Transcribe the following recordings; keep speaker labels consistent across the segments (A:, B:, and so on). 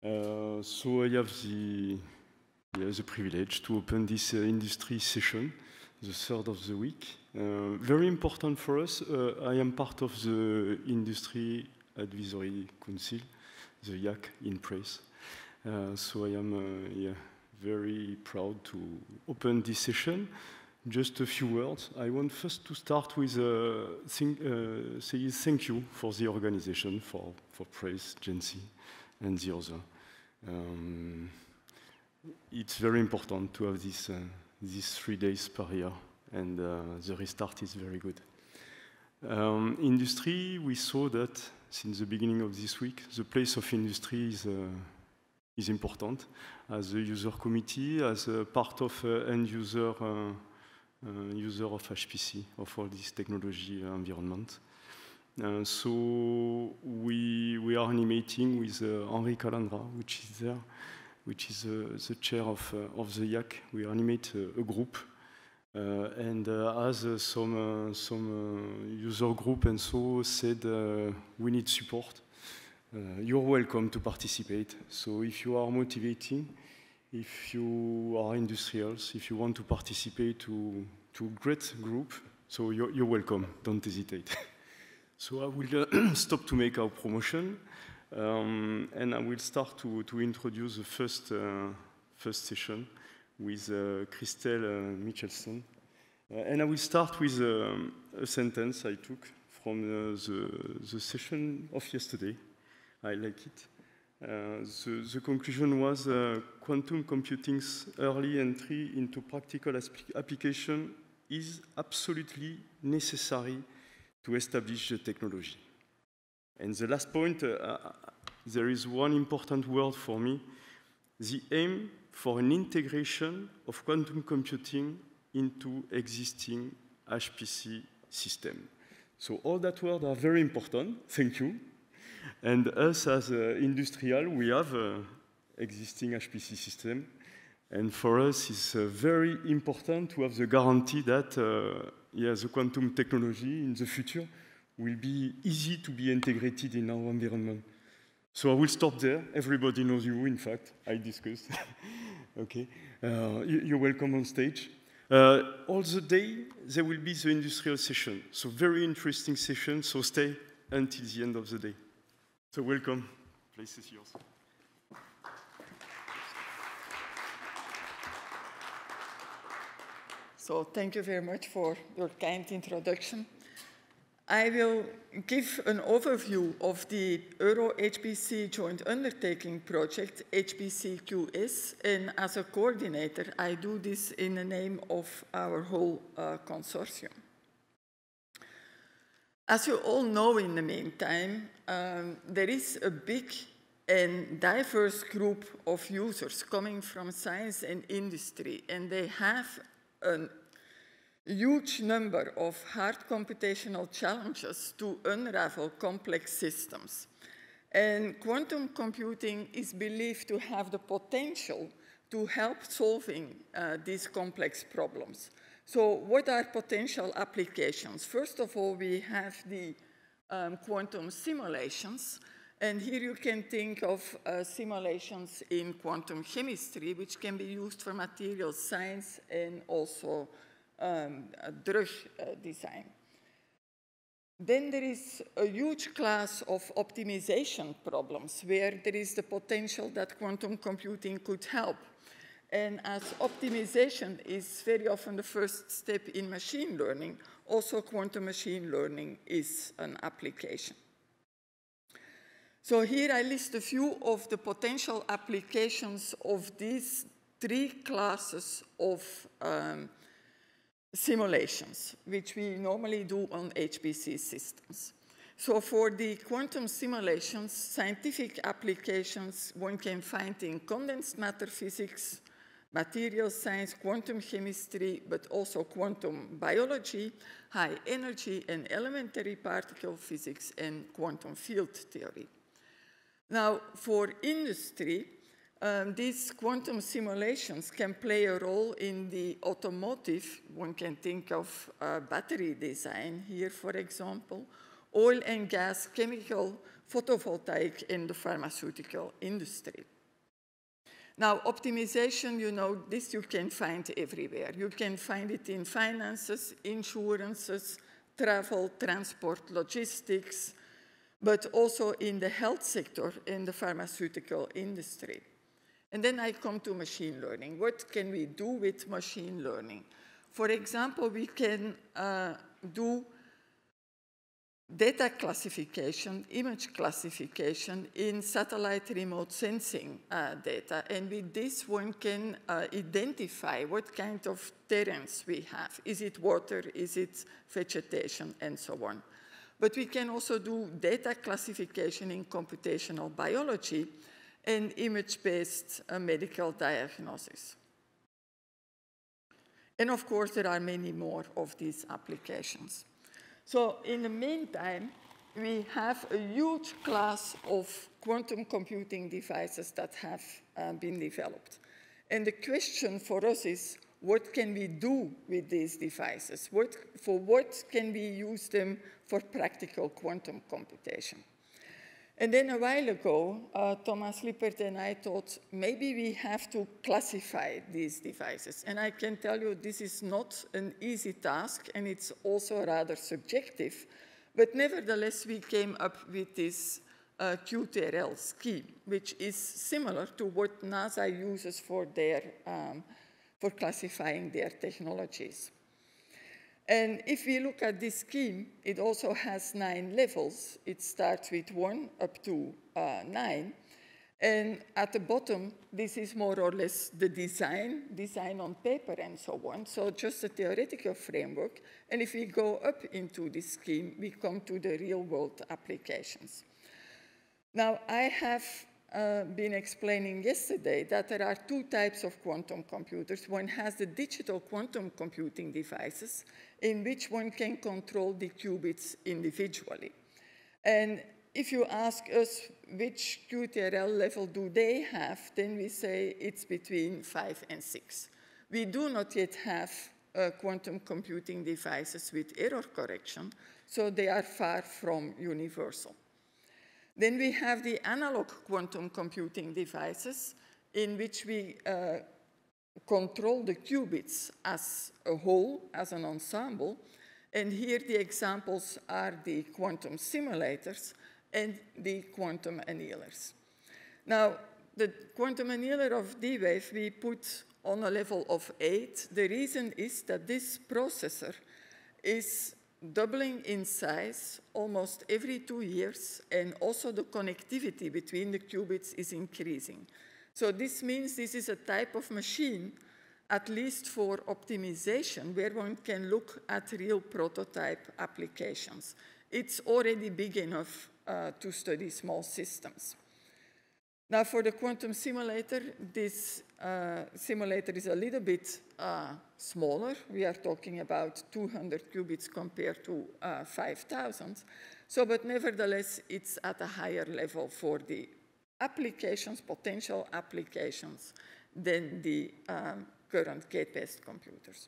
A: So I have the privilege to open this industry session, the third of the week. Very important for us. I am part of the Industry Advisory Council, the IAC in Prague. So I am very proud to open this session. Just a few words. I want first to start with say thank you for the organization, for Prague, Gensi, and the other. It's very important to have these 3 days per year, and the restart is very good. Industry, we saw that since the beginning of this week, the place of industry is important as a user committee, as a part of end user of HPC, of all this technology environment. So we are animating with Henri Calandra, which is there, which is the chair of the IAC. We animate a group, and as some user group and so said, we need support. You're welcome to participate. So if you are motivating, if you are industrials, if you want to participate to great group, so you're welcome. Don't hesitate. So I will stop to make our promotion, and I will start to introduce the first session with Christelle Michelson. And I will start with a sentence I took from the session of yesterday. I like it. The conclusion was quantum computing's early entry into practical application is absolutely necessary to establish the technology. And the last point, there is one important word for me, the aim for an integration of quantum computing into existing HPC system. So all that words are very important, thank you. And us as industrial, we have existing HPC system. And for us, it's very important to have the guarantee that the quantum technology in the future will be easy to be integrated in our environment. So I will stop there. Everybody knows you, in fact. I discussed. Okay. You're welcome on stage. All the day, there will be the industrial session. So very interesting session. So stay until the end of the day. So welcome. Place is yours.
B: So thank you very much for your kind introduction. I will give an overview of the Euro-HPC Joint Undertaking Project, HPCQS, and as a coordinator, I do this in the name of our whole consortium. As you all know in the meantime, there is a big and diverse group of users coming from science and industry, and they have a huge number of hard computational challenges to unravel complex systems. And quantum computing is believed to have the potential to help solving these complex problems. So what are potential applications? First of all, we have the quantum simulations. And here you can think of simulations in quantum chemistry, which can be used for materials science and also drug design. Then there is a huge class of optimization problems where there is the potential that quantum computing could help. And as optimization is very often the first step in machine learning, also quantum machine learning is an application. So here I list a few of the potential applications of these 3 classes of simulations, which we normally do on HPC systems. So for the quantum simulations, scientific applications one can find in condensed matter physics, material science, quantum chemistry, but also quantum biology, high energy and elementary particle physics, and quantum field theory. Now, for industry, these quantum simulations can play a role in the automotive. One can think of battery design here, for example, oil and gas, chemical photovoltaic in the pharmaceutical industry. Now, optimization, you know, this you can find everywhere. You can find it in finances, insurances, travel, transport, logistics, but also in the health sector, in the pharmaceutical industry. And then I come to machine learning. What can we do with machine learning? For example, we can do data classification, image classification in satellite remote sensing data. And with this, one can identify what kind of terrains we have. Is it water? Is it vegetation? And so on. But we can also do data classification in computational biology and image-based medical diagnosis. And of course, there are many more of these applications. So in the meantime, we have a huge class of quantum computing devices that have been developed. And the question for us is, what can we do with these devices? For what can we use them for practical quantum computation? And then a while ago, Thomas Lippert and I thought maybe we have to classify these devices. And I can tell you this is not an easy task, and it's also rather subjective. But nevertheless, we came up with this QTRL scheme, which is similar to what NASA uses for classifying their technologies. And if we look at this scheme, it also has 9 levels. It starts with 1 up to 9. And at the bottom, this is more or less the design on paper and so on. So just a theoretical framework. And if we go up into this scheme, we come to the real-world applications. Now, I have been explaining yesterday that there are 2 types of quantum computers. One has the digital quantum computing devices, in which one can control the qubits individually. And if you ask us which QTRL level do they have, then we say it's between 5 and 6. We do not yet have quantum computing devices with error correction, so they are far from universal. Then we have the analog quantum computing devices, in which we control the qubits as a whole, as an ensemble. And here the examples are the quantum simulators and the quantum annealers. Now, the quantum annealer of D-Wave we put on a level of 8. The reason is that this processor is doubling in size almost every 2 years, and also the connectivity between the qubits is increasing. So this means this is a type of machine, at least for optimization, where one can look at real prototype applications. It's already big enough to study small systems. Now, for the quantum simulator, this simulator is a little bit smaller. We are talking about 200 qubits compared to 5,000. So, but nevertheless, it's at a higher level for the applications, potential applications, than the current gate-based computers.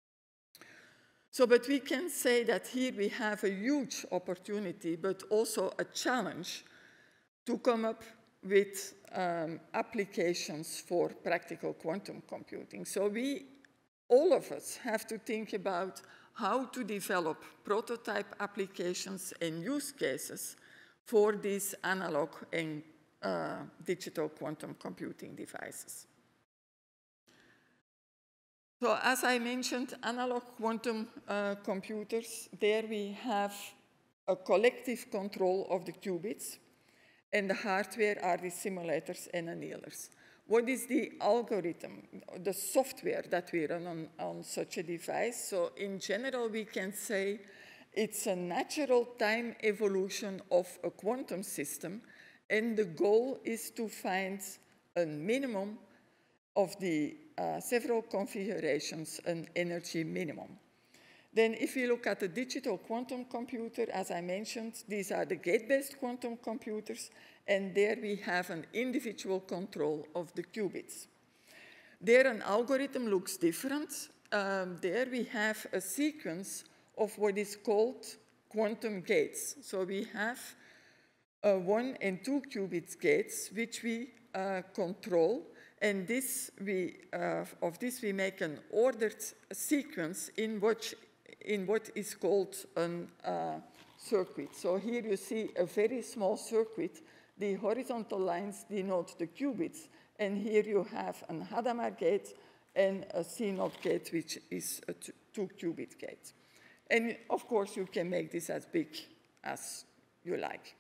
B: So, but we can say that here we have a huge opportunity, but also a challenge to come up with applications for practical quantum computing. So all of us have to think about how to develop prototype applications and use cases for these analog and digital quantum computing devices. So as I mentioned, analog quantum computers, there we have a collective control of the qubits, and the hardware are the simulators and annealers. What is the algorithm, the software that we run on such a device? So in general, we can say it's a natural time evolution of a quantum system, and the goal is to find a minimum of the several configurations, an energy minimum. Then if we look at the digital quantum computer, as I mentioned, these are the gate-based quantum computers, and there we have an individual control of the qubits. There an algorithm looks different. There we have a sequence of what is called quantum gates. So we have 1 and 2 qubit gates, which we control. And this of this we make an ordered sequence in what is called a circuit. So here you see a very small circuit. The horizontal lines denote the qubits. And here you have an Hadamard gate and a CNOT gate, which is a 2-qubit gate. And of course, you can make this as big as you like.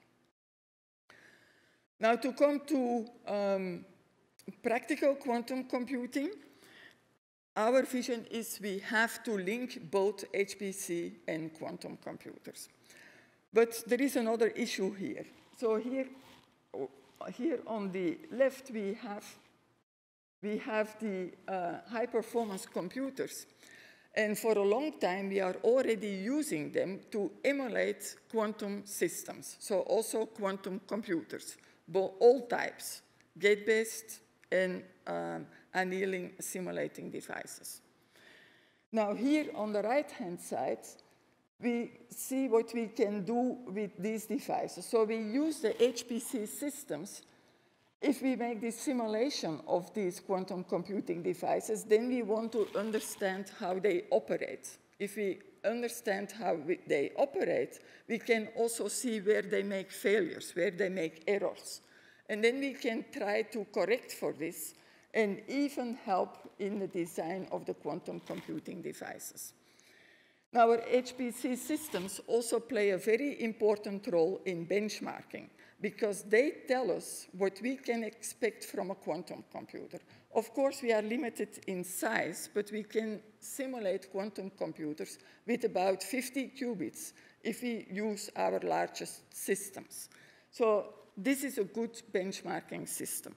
B: Now, to come to practical quantum computing, our vision is we have to link both HPC and quantum computers. But there is another issue here. So here on the left, we have the high-performance computers. And for a long time, we are already using them to emulate quantum systems, so also quantum computers, all types, gate-based and annealing simulating devices. Now here on the right-hand side, we see what we can do with these devices. So we use the HPC systems. If we make this simulation of these quantum computing devices, then we want to understand how they operate. If we understand how they operate, we can also see where they make failures, where they make errors. And then we can try to correct for this and even help in the design of the quantum computing devices. Now, our HPC systems also play a very important role in benchmarking because they tell us what we can expect from a quantum computer. Of course, we are limited in size, but we can simulate quantum computers with about 50 qubits if we use our largest systems. So this is a good benchmarking system.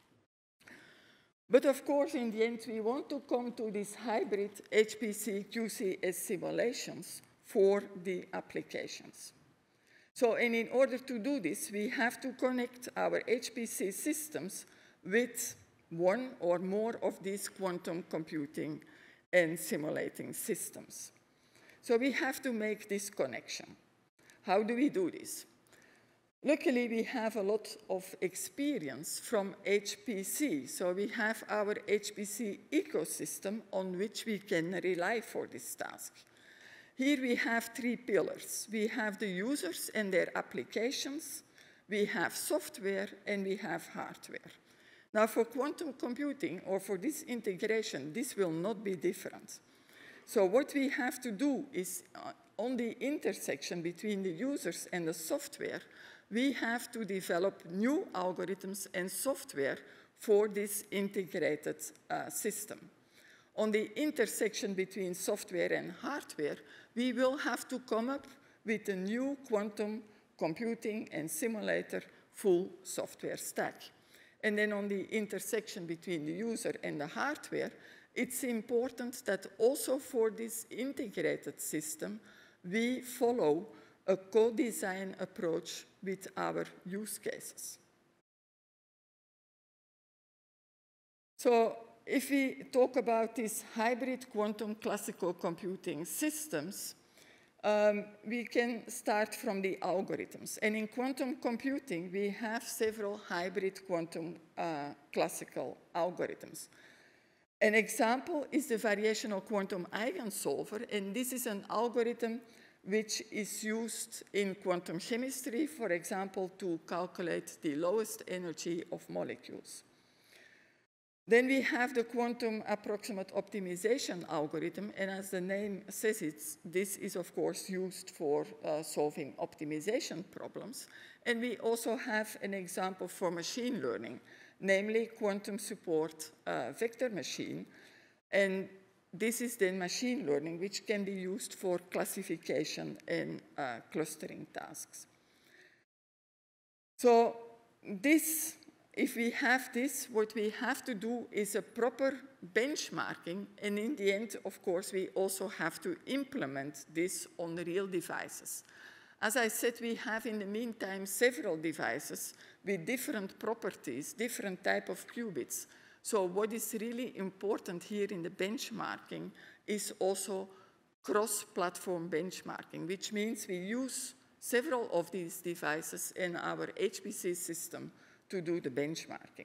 B: But of course, in the end, we want to come to these hybrid HPC QCS simulations for the applications. So, and in order to do this, we have to connect our HPC systems with one or more of these quantum computing and simulating systems. So we have to make this connection. How do we do this? Luckily, we have a lot of experience from HPC. So we have our HPC ecosystem on which we can rely for this task. Here we have 3 pillars. We have the users and their applications, we have software, and we have hardware. Now, for quantum computing, or for this integration, this will not be different. So what we have to do is, on the intersection between the users and the software, we have to develop new algorithms and software for this integrated system. On the intersection between software and hardware, we will have to come up with a new quantum computing and simulator full software stack. And then on the intersection between the user and the hardware, it's important that also for this integrated system, we follow a co-design approach with our use cases. So if we talk about these hybrid quantum classical computing systems, we can start from the algorithms. And in quantum computing, we have several hybrid quantum classical algorithms. An example is the variational quantum eigensolver, and this is an algorithm which is used in quantum chemistry, for example, to calculate the lowest energy of molecules. Then we have the quantum approximate optimization algorithm, and as the name says, this is of course used for solving optimization problems. And we also have an example for machine learning, namely quantum support vector machine. And this is then machine learning, which can be used for classification and clustering tasks. So this, if we have this, what we have to do is a proper benchmarking, and in the end, of course, we also have to implement this on the real devices. As I said, we have in the meantime several devices with different properties, different type of qubits. So what is really important here in the benchmarking is also cross-platform benchmarking, which means we use several of these devices in our HPC system to do the benchmarking.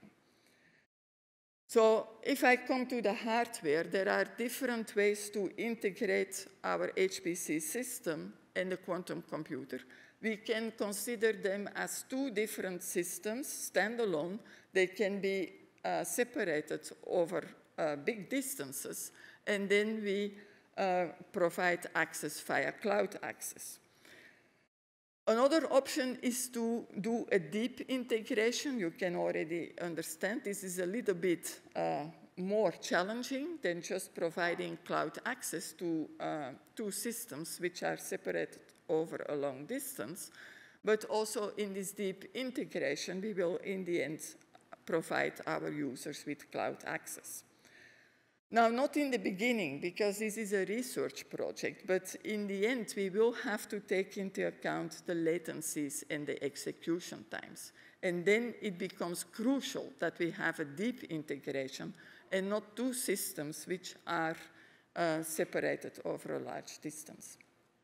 B: So if I come to the hardware, there are different ways to integrate our HPC system and the quantum computer. We can consider them as two different systems, standalone. They can be separated over big distances, and then we provide access via cloud access. Another option is to do a deep integration. You can already understand this is a little bit more challenging than just providing cloud access to two systems which are separated over a long distance. But also in this deep integration, we will in the end provide our users with cloud access. Now, not in the beginning, because this is a research project, but in the end, we will have to take into account the latencies and the execution times. And then it becomes crucial that we have a deep integration and not two systems which are separated over a large distance.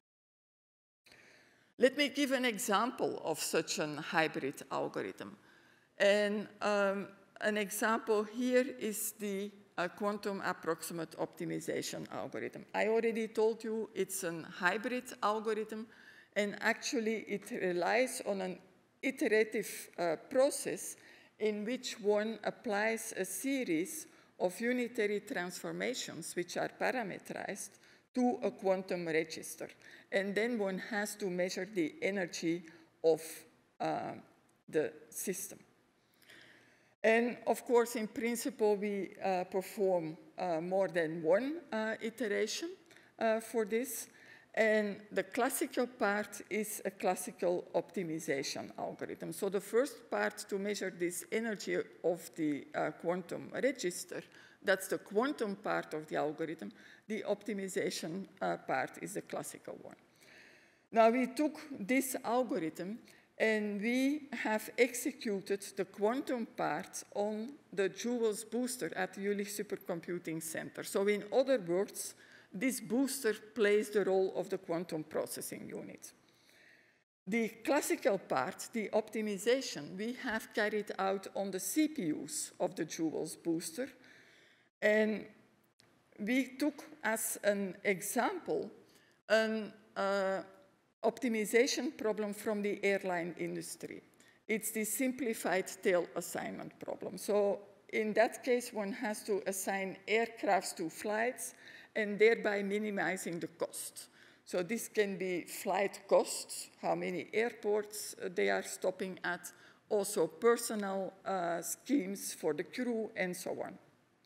B: Let me give an example of such a hybrid algorithm. And an example here is the quantum approximate optimization algorithm. I already told you it's a hybrid algorithm, and actually it relies on an iterative process in which one applies a series of unitary transformations which are parameterized to a quantum register. And then one has to measure the energy of the system. And of course, in principle, we perform more than one iteration for this. And the classical part is a classical optimization algorithm. So the first part to measure this energy of the quantum register, that's the quantum part of the algorithm. The optimization part is the classical one. Now, we took this algorithm and we have executed the quantum part on the Jewels booster at the Jülich Supercomputing Center. So in other words, this booster plays the role of the quantum processing unit. The classical part, the optimization, we have carried out on the CPUs of the Jewels booster. And we took as an example an optimization problem from the airline industry. It's the simplified tail assignment problem. So in that case, one has to assign aircrafts to flights and thereby minimizing the cost. So this can be flight costs, how many airports they are stopping at, also personnel schemes for the crew, and so on.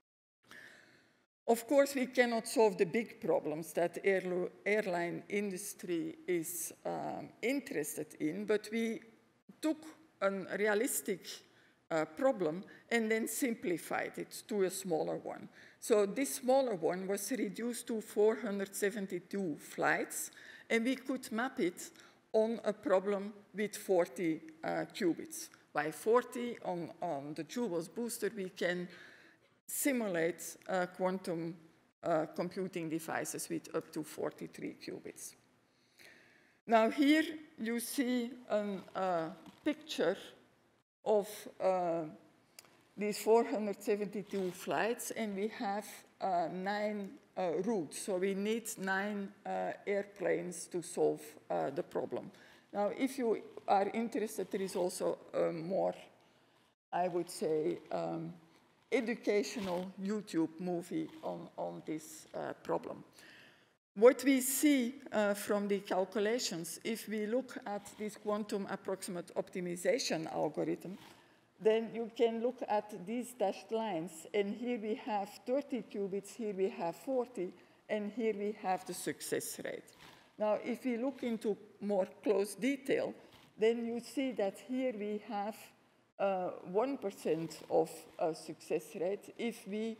B: Of course, we cannot solve the big problems that airline industry is interested in, but we took a realistic problem and then simplified it to a smaller one. So this smaller one was reduced to 472 flights, and we could map it on a problem with 40 qubits. By 40 on the Jewels booster, we can simulate quantum computing devices with up to 43 qubits. Now here you see a picture of these 472 flights, and we have 9 routes. So we need 9 airplanes to solve the problem. Now, if you are interested, there is also a more, I would say, educational YouTube movie on this problem. What we see from the calculations, if we look at this quantum approximate optimization algorithm, then you can look at these dashed lines, and here we have 30 qubits, here we have 40, and here we have the success rate. Now, if we look into more close detail, then you see that here we have 1% of success rate. If we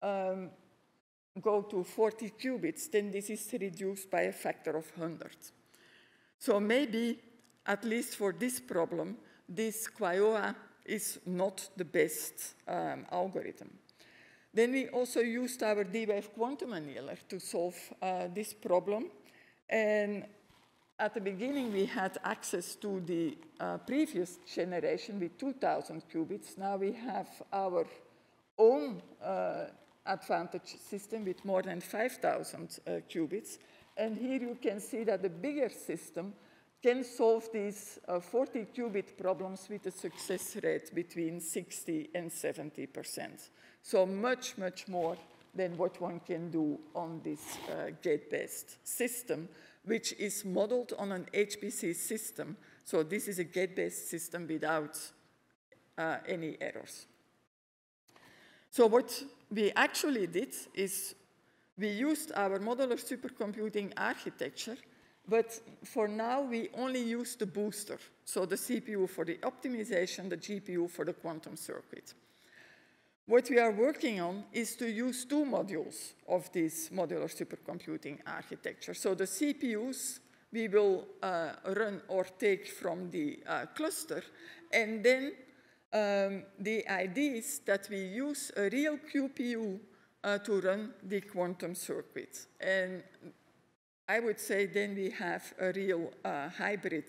B: go to 40 qubits, then this is reduced by a factor of 100. So maybe, at least for this problem, this QuIOA is not the best algorithm. Then we also used our D-Wave quantum annealer to solve this problem. And at the beginning, we had access to the previous generation with 2,000 qubits. Now we have our own advantage system with more than 5,000 qubits. And here you can see that the bigger system can solve these 40-qubit problems with a success rate between 60 and 70%. So much, much more than what one can do on this gate-based system, which is modeled on an HPC system. So this is a gate-based system without any errors. So what we actually did is we used our modular supercomputing architecture, but for now we only use the booster, so the CPU for the optimization, the GPU for the quantum circuit. What we are working on is to use two modules of this modular supercomputing architecture. So the CPUs we will run or take from the cluster, and then the idea is that we use a real QPU to run the quantum circuit. And I would say then we have a real hybrid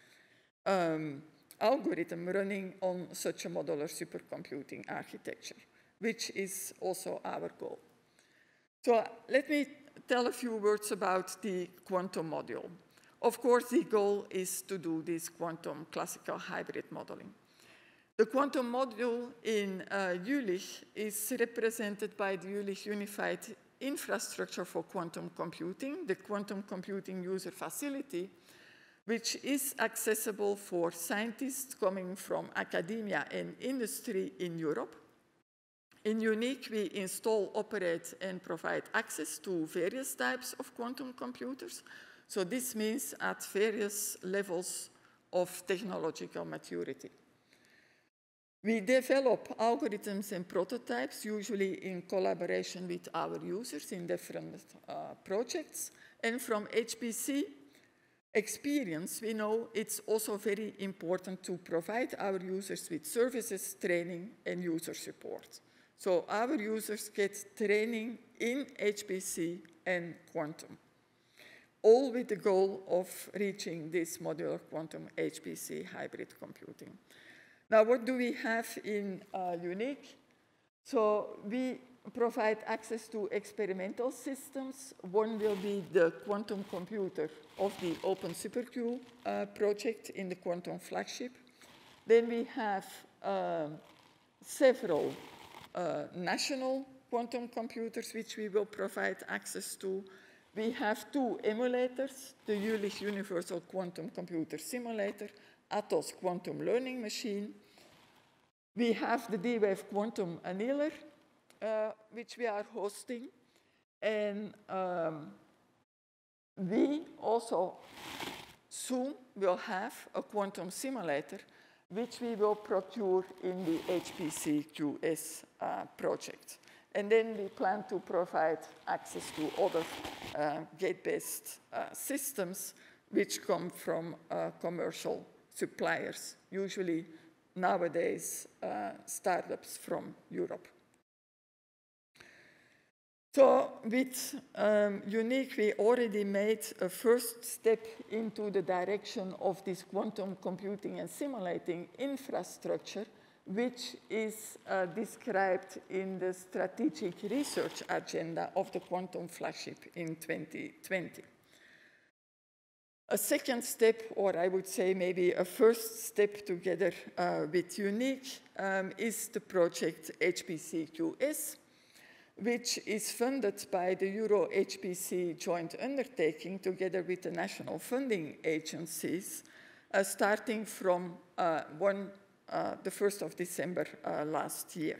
B: algorithm running on such a modular supercomputing architecture, which is also our goal. So let me tell a few words about the quantum module. Of course, the goal is to do this quantum classical hybrid modeling. The quantum module in Jülich is represented by the Jülich Unified Infrastructure for Quantum Computing, the Quantum Computing User Facility, which is accessible for scientists coming from academia and industry in Europe. In UNIQ, we install, operate, and provide access to various types of quantum computers. So this means at various levels of technological maturity. We develop algorithms and prototypes, usually in collaboration with our users in different projects. And from HPC experience, we know it's also very important to provide our users with services, training, and user support. So our users get training in HPC and quantum, all with the goal of reaching this modular quantum HPC hybrid computing. Now, what do we have in UNIQ? So we provide access to experimental systems. One will be the quantum computer of the Open SuperQ project in the quantum flagship. Then we have several national quantum computers which we will provide access to. We have two emulators, the Jülich Universal Quantum Computer Simulator, Atos Quantum Learning Machine. We have the D-Wave Quantum Annealer, which we are hosting. And we also soon will have a quantum simulator, which we will procure in the HPC-QS project. And then we plan to provide access to other gate-based systems which come from commercial suppliers, usually nowadays startups from Europe. So with UNIQ, we already made a first step into the direction of this quantum computing and simulating infrastructure, which is described in the strategic research agenda of the quantum flagship in 2020. A second step, or I would say maybe a first step together with UNIQ, is the project HPC-QS, which is funded by the Euro-HPC joint undertaking together with the national funding agencies, starting from the 1st of December last year.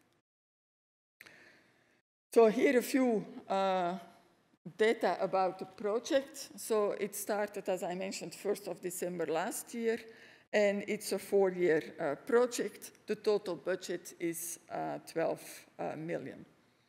B: So here a few data about the project. So it started, as I mentioned, 1st of December last year, and it's a 4-year project. The total budget is 12 million.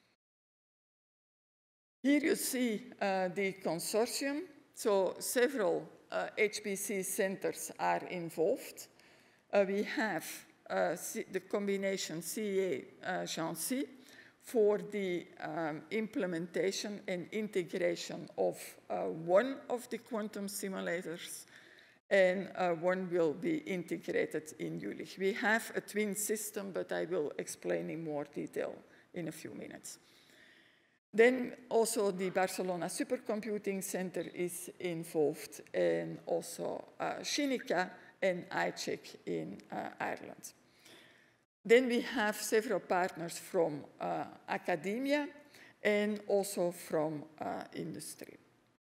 B: Here you see the consortium. So several HPC centers are involved. We have the combination CEA Jancy, for the implementation and integration of one of the quantum simulators, and one will be integrated in Jülich. We have a twin system, but I will explain in more detail in a few minutes. Then also the Barcelona Supercomputing Center is involved, and also Shinika and iCheck in Ireland. Then we have several partners from academia and also from industry.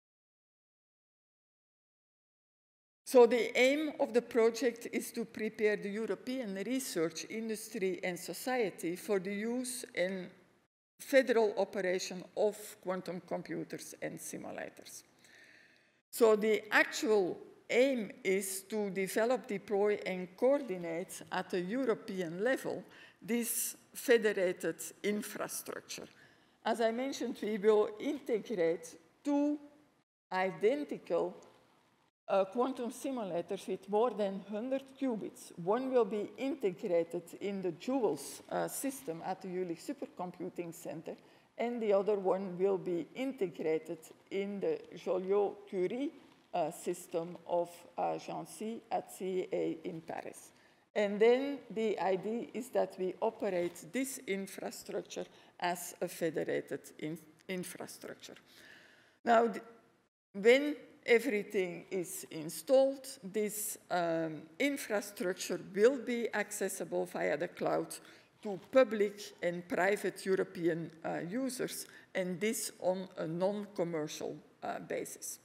B: So the aim of the project is to prepare the European research, industry, and society for the use and federal operation of quantum computers and simulators. So the actual aim is to develop, deploy, and coordinate at a European level this federated infrastructure. As I mentioned, we will integrate two identical quantum simulators with more than 100 qubits. One will be integrated in the JULES system at the Jülich Supercomputing Center, and the other one will be integrated in the Joliot-Curie system of Jancy at CEA in Paris. And then the idea is that we operate this infrastructure as a federated infrastructure. Now, when everything is installed, this infrastructure will be accessible via the cloud to public and private European users, and this on a non-commercial basis.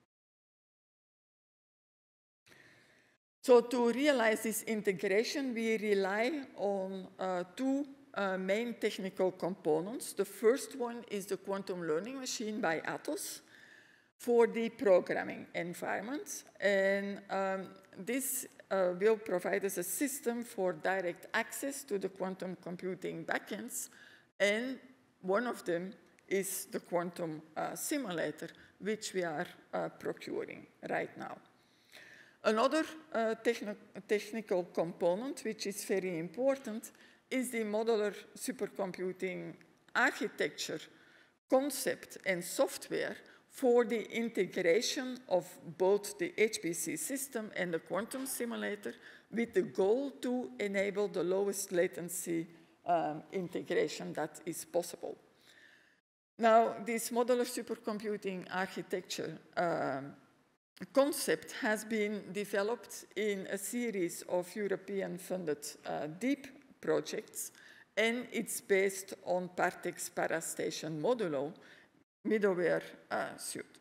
B: So to realize this integration, we rely on two main technical components. The first one is the quantum learning machine by Atos for the programming environment. And this will provide us a system for direct access to the quantum computing backends. And one of them is the quantum simulator, which we are procuring right now. Another technical component, which is very important, is the modular supercomputing architecture, concept, and software for the integration of both the HPC system and the quantum simulator, with the goal to enable the lowest latency integration that is possible. Now, this modular supercomputing architecture concept has been developed in a series of European-funded DEEP projects, and it's based on Partex Parastation Modulo middleware suite.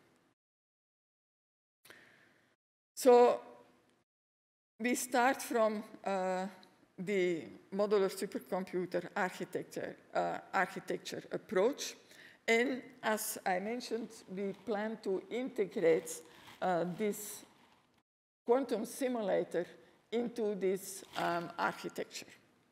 B: So we start from the modular supercomputer architecture approach, and as I mentioned, we plan to integrate this quantum simulator into this architecture.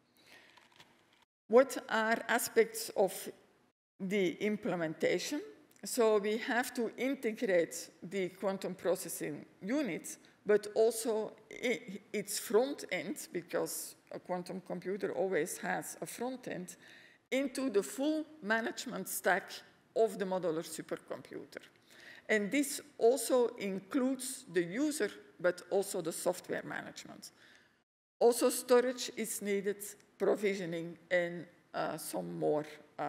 B: What are aspects of the implementation? So we have to integrate the quantum processing unit, but also its front end, because a quantum computer always has a front end, into the full management stack of the modular supercomputer. And this also includes the user, but also the software management. Also, storage is needed, provisioning, and some more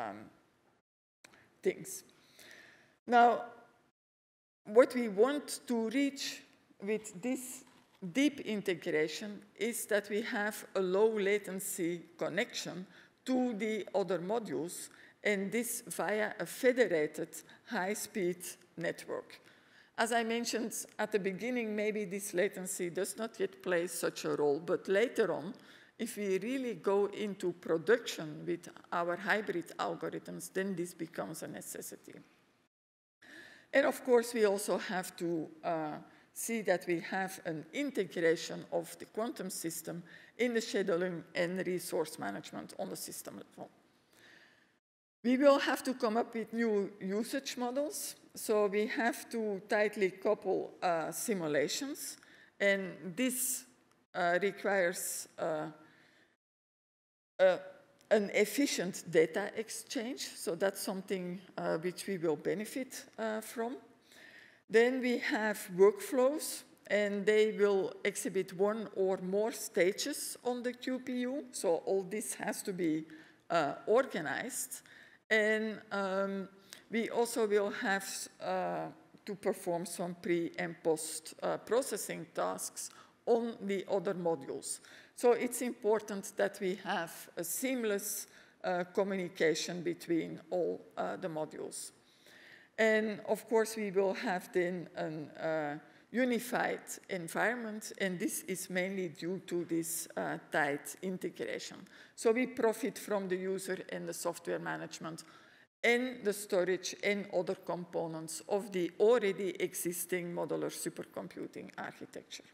B: things. Now, what we want to reach with this deep integration is that we have a low latency connection to the other modules, and this via a federated high-speed network. As I mentioned at the beginning, maybe this latency does not yet play such a role, but later on, if we really go into production with our hybrid algorithms, then this becomes a necessity. And of course, we also have to see that we have an integration of the quantum system in the scheduling and resource management on the system level. We will have to come up with new usage models. So we have to tightly couple simulations, and this requires a an efficient data exchange, so that's something which we will benefit from. Then we have workflows, and they will exhibit one or more stages on the QPU, so all this has to be organized. And we also will have to perform some pre- and post-processing tasks on the other modules. So it's important that we have a seamless communication between all the modules. And of course, we will have then a unified environment, and this is mainly due to this tight integration. So we profit from the user and the software management and the storage and other components of the already existing modular supercomputing architecture.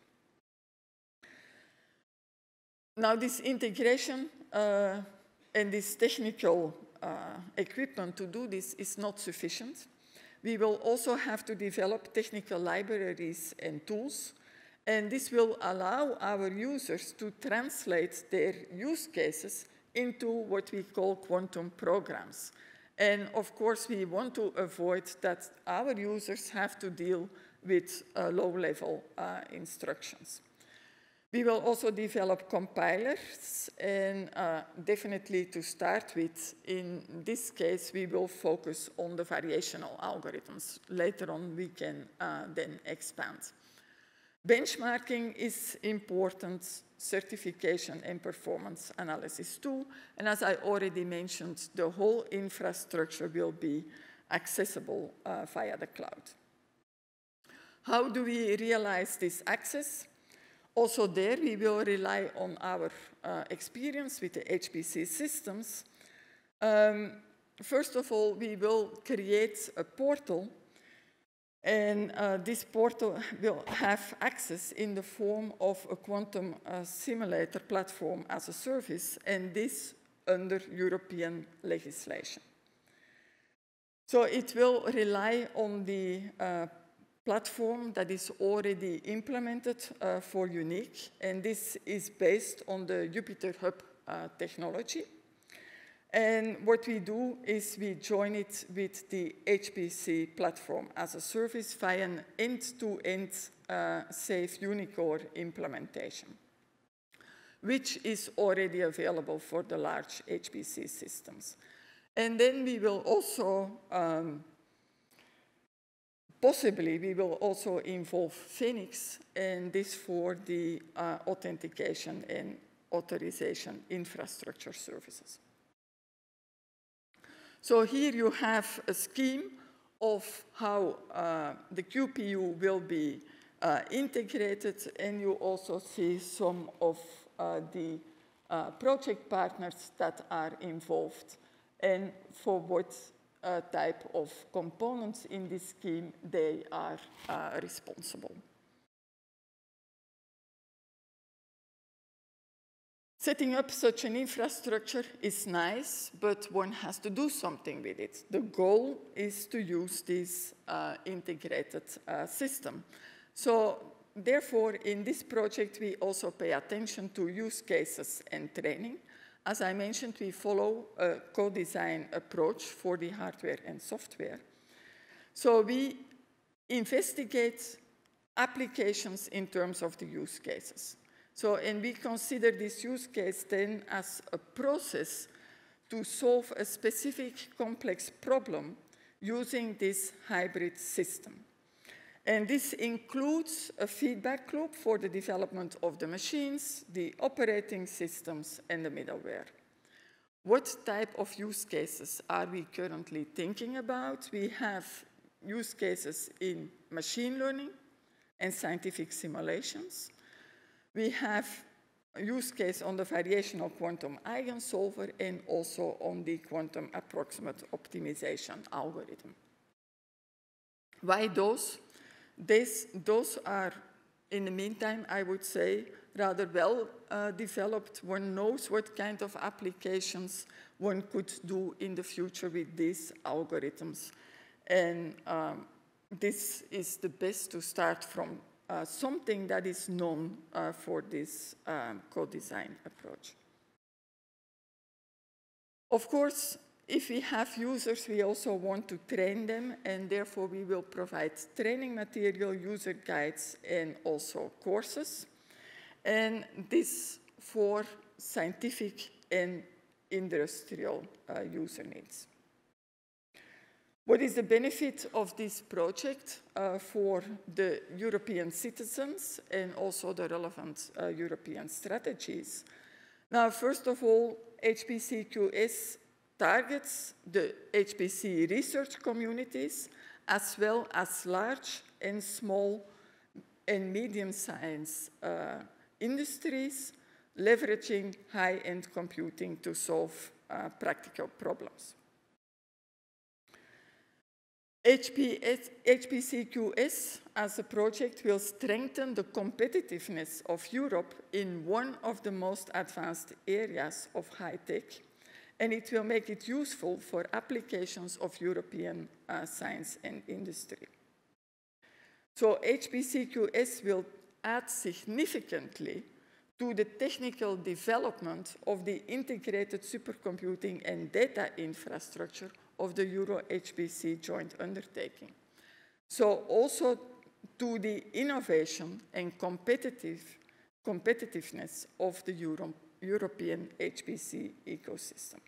B: Now, this integration and this technical equipment to do this is not sufficient. We will also have to develop technical libraries and tools, and this will allow our users to translate their use cases into what we call quantum programs. And of course, we want to avoid that our users have to deal with low-level instructions. We will also develop compilers, and definitely to start with, in this case, we will focus on the variational algorithms. Later on, we can then expand. Benchmarking is important, certification and performance analysis too, and as I already mentioned, the whole infrastructure will be accessible via the cloud. How do we realize this access? Also there, we will rely on our experience with the HPC systems. First of all, we will create a portal, and this portal will have access in the form of a quantum simulator platform as a service, and this under European legislation. So it will rely on the platform that is already implemented for UNIQ, and this is based on the Jupyter Hub technology. And what we do is we join it with the HPC platform as a service via an end-to-end safe Unicore implementation, which is already available for the large HPC systems. And then we will also possibly, we will also involve Phoenix, and this for the authentication and authorization infrastructure services. So here you have a scheme of how the QPU will be integrated, and you also see some of the project partners that are involved and for what type of components in this scheme they are responsible. Setting up such an infrastructure is nice, but one has to do something with it. The goal is to use this integrated system. So therefore, in this project, we also pay attention to use cases and training. As I mentioned, we follow a co-design approach for the hardware and software. So we investigate applications in terms of the use cases. So, and we consider this use case then as a process to solve a specific complex problem using this hybrid system. And this includes a feedback loop for the development of the machines, the operating systems, and the middleware. What type of use cases are we currently thinking about? We have use cases in machine learning and scientific simulations. We have a use case on the variational quantum eigensolver and also on the quantum approximate optimization algorithm. Why those? Those are, in the meantime, I would say, rather well developed. One knows what kind of applications one could do in the future with these algorithms. And this is the best to start from something that is known for this co-design approach. Of course, if we have users, we also want to train them, and therefore we will provide training material, user guides, and also courses. And this for scientific and industrial user needs. What is the benefit of this project for the European citizens and also the relevant European strategies? Now, first of all, HPC-QS targets the HPC research communities as well as large and small and medium-sized industries leveraging high-end computing to solve practical problems. HPC-QS as a project will strengthen the competitiveness of Europe in one of the most advanced areas of high tech, and it will make it useful for applications of European science and industry. So HPC-QS will add significantly to the technical development of the integrated supercomputing and data infrastructure of the Euro-HPC joint undertaking. So also to the innovation and competitiveness of the European HPC ecosystem.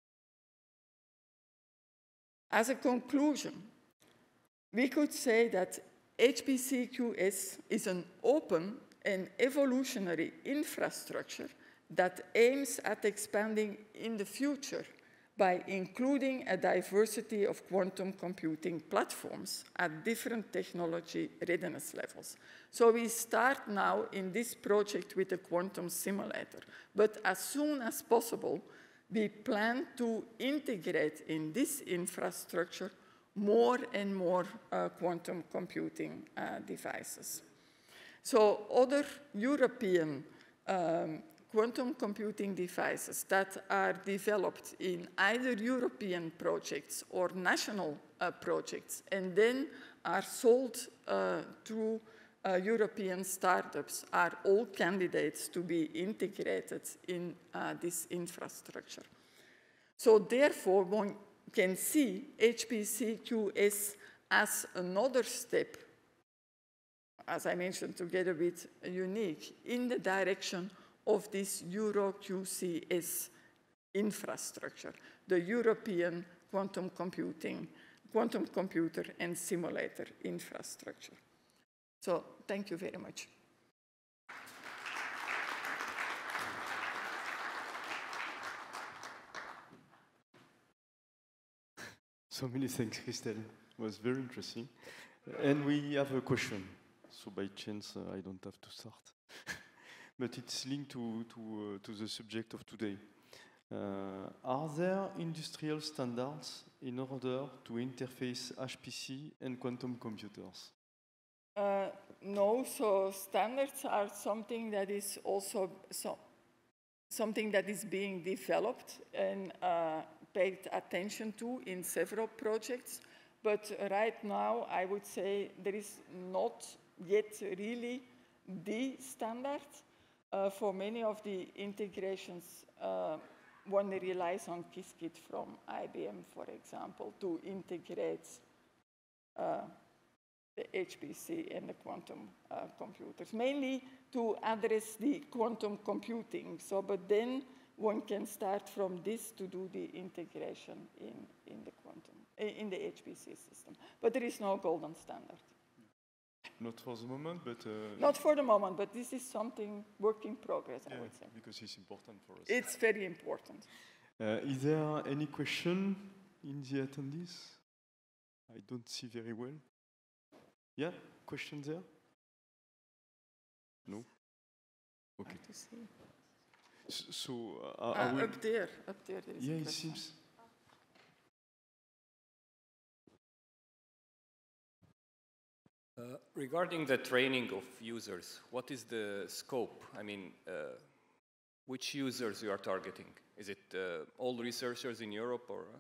B: As a conclusion, we could say that HPC-QS is an open and evolutionary infrastructure that aims at expanding in the future by including a diversity of quantum computing platforms at different technology readiness levels. So we start now in this project with a quantum simulator, but as soon as possible, we plan to integrate in this infrastructure more and more quantum computing devices. So other European quantum computing devices that are developed in either European projects or national projects and then are sold through European startups are all candidates to be integrated in this infrastructure. So therefore, one can see HPC-QS as another step, as I mentioned, together with UNIQ, in the direction of this EuroQCS infrastructure, the European quantum computer and simulator infrastructure. So thank you very much.
A: So many thanks, Christelle. It was very interesting. And we have a question. So by chance, I don't have to start. But it's linked to the subject of today. Are there industrial standards in order to interface HPC and quantum computers?
B: No, so standards are something that is also something that is being developed and paid attention to in several projects. But right now, I would say there is not yet really the standard. For many of the integrations, one relies on Qiskit from IBM, for example, to integrate the HPC and the quantum computers, mainly to address the quantum computing. So, but then one can start from this to do the integration in the HPC system. But there is no golden standard.
A: Not for the moment, but...
B: Not for the moment, but this is something work in progress, I would say.
A: Because it's important for us.
B: It's very important.
A: Is there any question in the attendees? I don't see very well. Yeah, question there? No? Okay. So,
B: up there there is
A: yeah,
B: a
A: it
B: question.
A: seems...
C: Regarding the training of users, what is the scope? I mean, which users you are targeting? Is it all researchers in Europe or?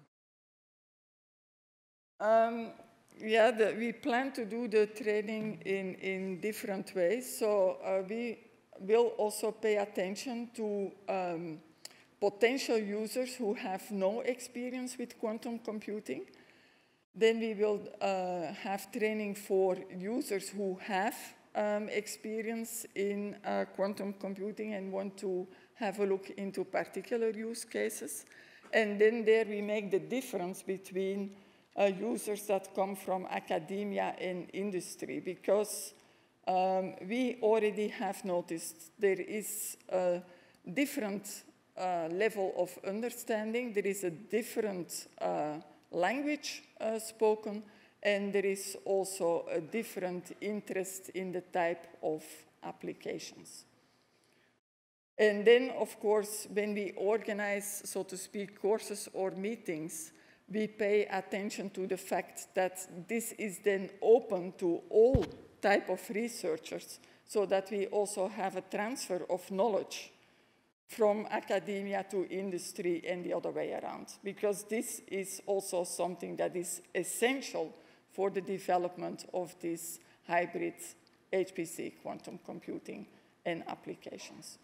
B: Yeah, we plan to do the training in different ways. So we will also pay attention to potential users who have no experience with quantum computing. Then we will have training for users who have experience in quantum computing and want to have a look into particular use cases. And then there we make the difference between users that come from academia and industry, because we already have noticed there is a different level of understanding, there is a different language spoken, and there is also a different interest in the type of applications. And then, of course, when we organize, so to speak, courses or meetings, we pay attention to the fact that this is then open to all type of researchers, so that we also have a transfer of knowledge from academia to industry and the other way around, because this is also something that is essential for the development of this hybrid HPC quantum computing and applications.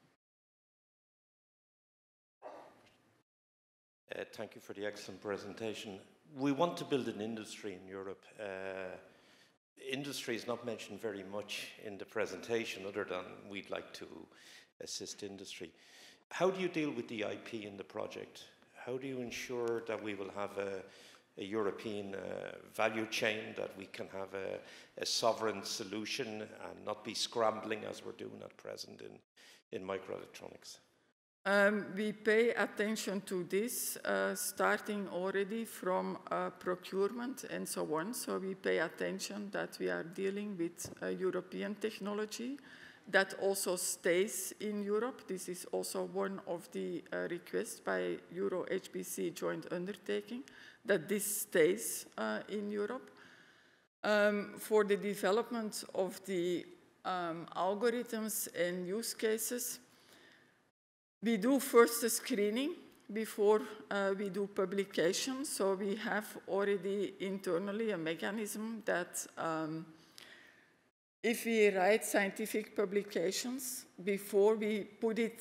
D: Thank you for the excellent presentation. We want to build an industry in Europe. Industry is not mentioned very much in the presentation, other than we'd like to assist industry. How do you deal with the IP in the project? How do you ensure that we will have a European value chain, that we can have a sovereign solution and not be scrambling as we're doing at present in microelectronics?
B: We pay attention to this, starting already from procurement and so on. So we pay attention that we are dealing with European technology that also stays in Europe. This is also one of the requests by Euro-HPC joint undertaking, that this stays in Europe. For the development of the algorithms and use cases, we do first a screening before we do publication. So we have already internally a mechanism that if we write scientific publications, before we put it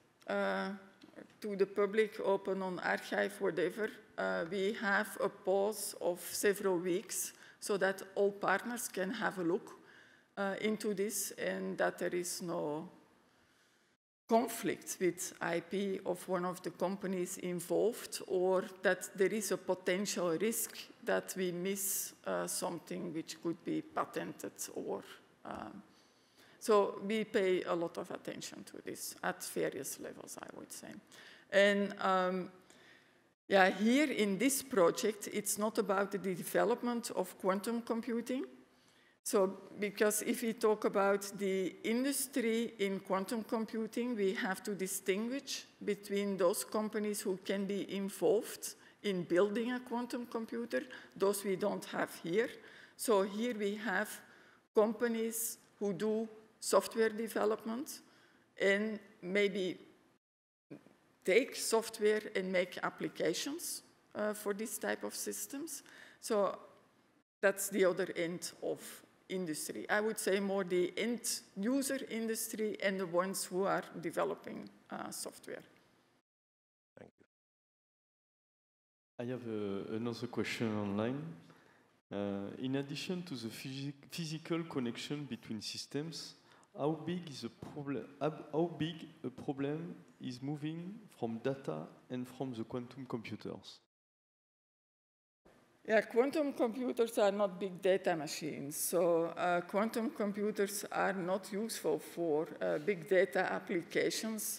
B: to the public, open on archive, whatever, we have a pause of several weeks so that all partners can have a look into this, and that there is no conflict with IP of one of the companies involved, or that there is a potential risk that we miss something which could be patented, or so we pay a lot of attention to this at various levels, I would say. And yeah, here in this project, it's not about the development of quantum computing. So, because if we talk about the industry in quantum computing, we have to distinguish between those companies who can be involved in building a quantum computer. Those we don't have here. So here we have companies who do software development and maybe take software and make applications for this type of systems. So that's the other end of industry. I would say more the end user industry and the ones who are developing software.
D: Thank you.
A: I have another question online. In addition to the physical connection between systems, how big is a problem is moving from data and from the quantum computers?
B: Yeah, quantum computers are not big data machines. So quantum computers are not useful for big data applications.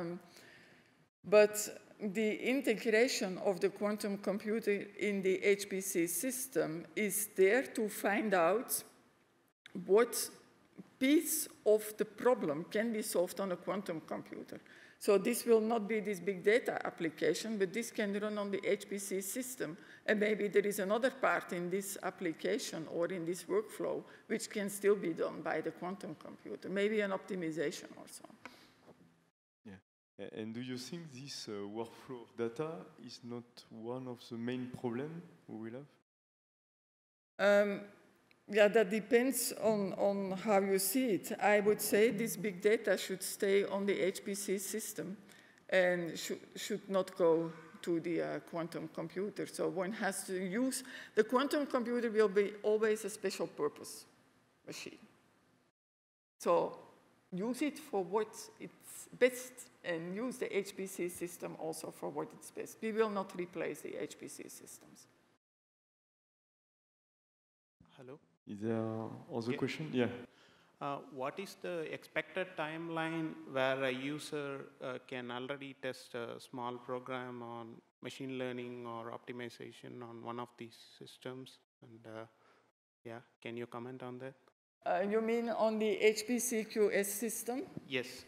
B: But the integration of the quantum computer in the HPC system is there to find out what piece of the problem can be solved on a quantum computer. So this will not be this big data application, but this can run on the HPC system. And maybe there is another part in this application or in this workflow which can still be done by the quantum computer, maybe an optimization or so.
A: Yeah. And do you think this workflow of data is not one of the main problems we will have?
B: Yeah, that depends on how you see it. I would say this big data should stay on the HPC system. and should not go to the quantum computer. So one has to use, the quantum computer will be always a special purpose machine. So use it for what it's best and use the HPC system also for what it's best. We will not replace the HPC systems.
E: Hello?
A: Is there other question? Yeah.
E: What is the expected timeline where a user can already test a small program on machine learning or optimization on one of these systems? And yeah, can you comment on that?
B: You mean on the HPC QS system?
E: Yes.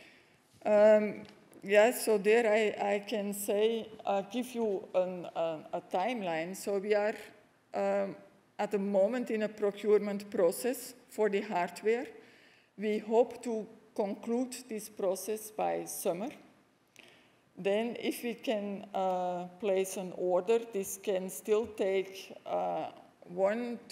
B: Yeah, so there I can say, give you a timeline. So we are at the moment in a procurement process for the hardware. We hope to conclude this process by summer. Then if we can place an order, this can still take 12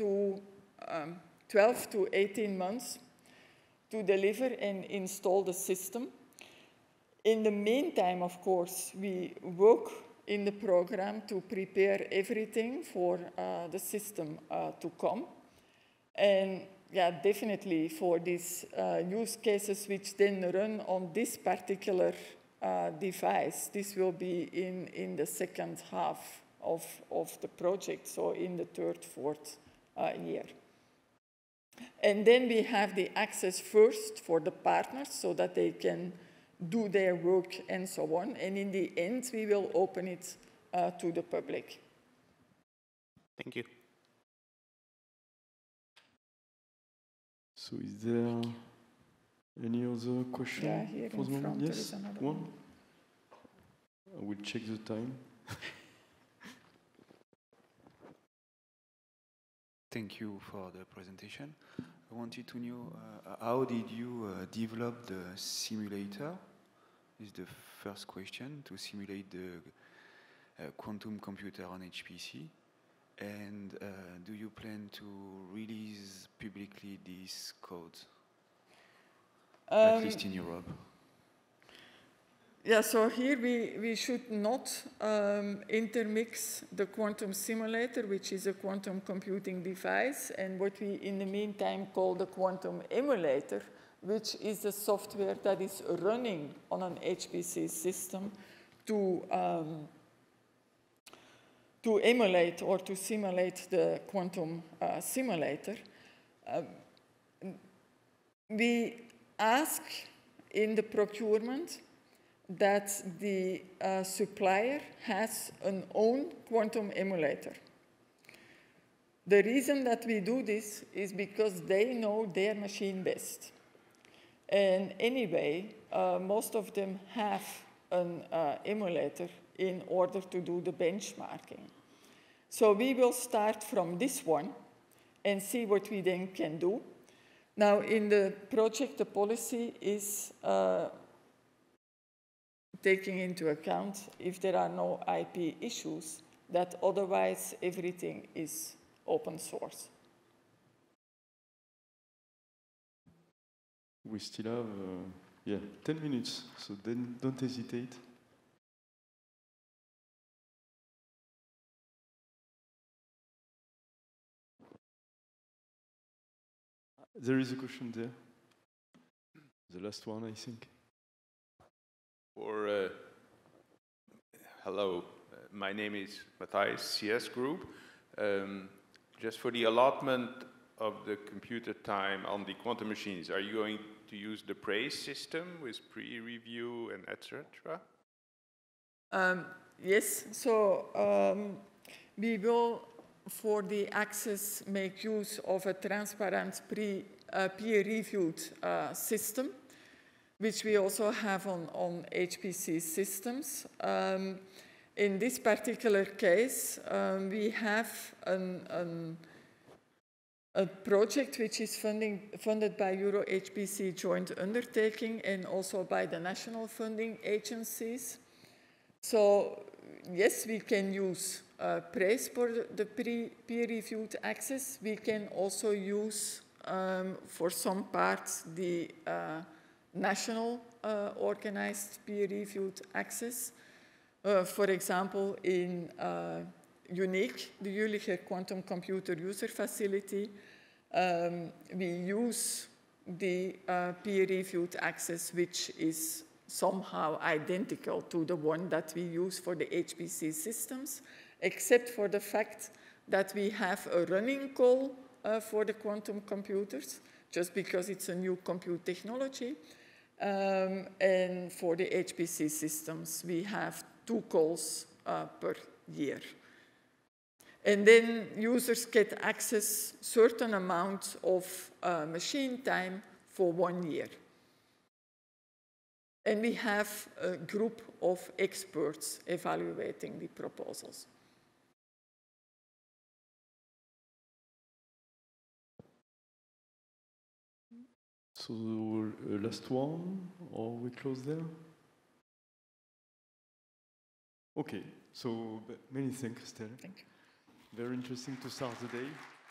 B: to 18 months to deliver and install the system. In the meantime, of course, we work in the program to prepare everything for the system to come. And yeah, definitely for these use cases which then run on this particular device, this will be in the second half of the project, so in the third, fourth year. And then we have the access first for the partners so that they can do their work and so on. And in the end, we will open it to the public.
E: Thank you.
A: So is there any other question?
B: Yeah, here
A: for the
B: in
A: moment?
B: front there
A: Yes,
B: is another
A: one. I will check the time.
F: Thank you for the presentation. I wanted to know how did you develop the simulator? Is the first question, to simulate the quantum computer on HPC. And do you plan to release publicly this code, at least in Europe?
B: Yeah, so here we should not intermix the quantum simulator, which is a quantum computing device, and what we in the meantime call the quantum emulator, which is the software that is running on an HPC system to emulate or to simulate the quantum simulator. We ask in the procurement that the supplier has an own quantum emulator. The reason that we do this is because they know their machine best. And anyway, most of them have an emulator in order to do the benchmarking. So we will start from this one and see what we then can do. Now, in the project, the policy is taking into account if there are no IP issues, that otherwise everything is open source.
A: We still have 10 minutes, so then don't hesitate. There is a question there. The last one, I think.
G: Hello, my name is Matthias, CS Group. Just for the allotment of the computer time on the quantum machines, are you going to use the PRAISE system with pre-review and etc.?
B: Yes, so we will, for the access, make use of a transparent peer-reviewed system, which we also have on HPC systems. In this particular case, we have a project which is funded by Euro-HPC joint undertaking and also by the national funding agencies. So yes, we can use PRAISE for the peer-reviewed access. We can also use, for some parts, the national organized peer-reviewed access. For example, in UNIQ, the Jülicher Quantum Computer User Facility, we use the peer-reviewed access, which is somehow identical to the one that we use for the HPC systems, except for the fact that we have a running call for the quantum computers, just because it's a new compute technology. And for the HPC systems, we have 2 calls per year. And then users get access certain amount of machine time for 1 year. And we have a group of experts evaluating the proposals.
A: So last one, or we close there? Okay, so many thanks, Estelle.
B: Thank you.
A: Very interesting to start the day.